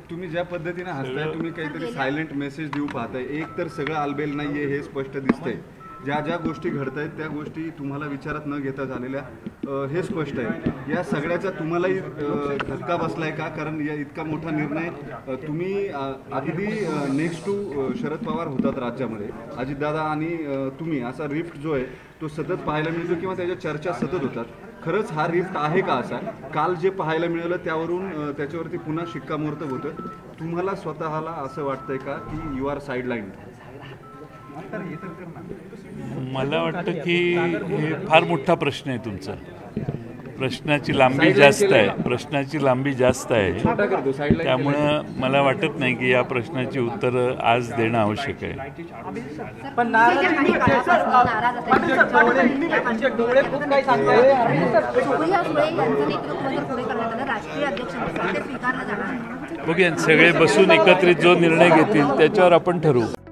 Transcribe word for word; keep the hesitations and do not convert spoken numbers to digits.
तुम्ही ज्या पद्धतीने हसताय तुम्ही काहीतरी सायलेंट मेसेज देऊ पाहताय. एक तर सगळं आलबेल नाहीये हे स्पष्ट दिसतंय. ज्या ज्या गोष्टी घडत आहेत त्या गोष्टी तुम्हाला विचारात न घेता झालेल्या हे स्पष्ट आहे. या सगळ्याचा तुम्हालाही धक्का बसलाय का? कारण या इतका मोठा निर्णय तुम्ही अगदी नेक्स्ट टू शरद पवार होतात राज्यामध्ये, अजितदादा आणि तुम्ही, असा रिफ्ट जो आहे तो सतत पाहायला मिळतो किंवा त्याच्या चर्चा सतत होतात. खरंच हा रिफ्ट आहे का? असा काल जे पाहायला मिळालं त्यावरून त्याच्यावरती पुन्हा शिक्कामोर्तब होतं. तुम्हाला स्वतःला असं वाटतंय का की यू आर साईडलाईन? मला वाटतं की हे फार मोठा प्रश्न आहे तुमचा. प्रश्नाची लांबी जास्त आहे प्रश्नाची लांबी जास्त आहे त्यामुळं मला वाटत नाही की या प्रश्नाची उत्तरं आज देणं आवश्यक आहे. बघूया, सगळे बसून एकत्रित जो निर्णय घेतील त्याच्यावर आपण ठरवू.